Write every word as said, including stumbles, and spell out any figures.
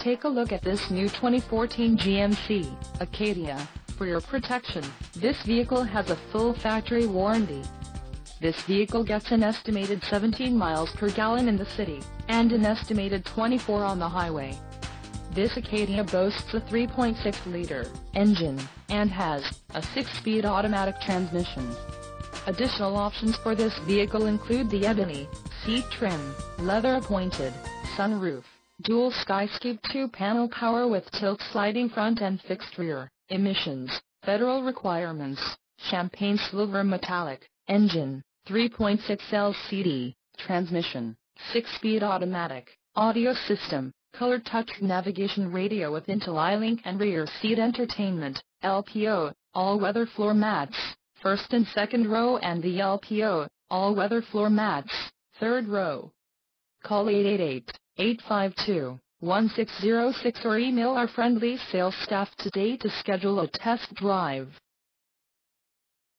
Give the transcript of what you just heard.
take a look at this new twenty fourteen G M C Acadia. For your protection, this vehicle has a full factory warranty. This vehicle gets an estimated seventeen miles per gallon in the city, and an estimated twenty-four on the highway. This Acadia boasts a three point six liter engine, and has a six-speed automatic transmission. Additional options for this vehicle include the ebony seat trim, leather-appointed sunroof, dual Skyscape two panel power with tilt sliding front and fixed rear, emissions, federal requirements, champagne silver metallic engine, three point six L C D, transmission, six-speed automatic, audio system, color touch navigation radio with Intelli-Link and rear seat entertainment, L P O, all-weather floor mats, first and second row and the L P O, all-weather floor mats, third row. Call eight eight eight, eight five two, one six zero six or email our friendly sales staff today to schedule a test drive.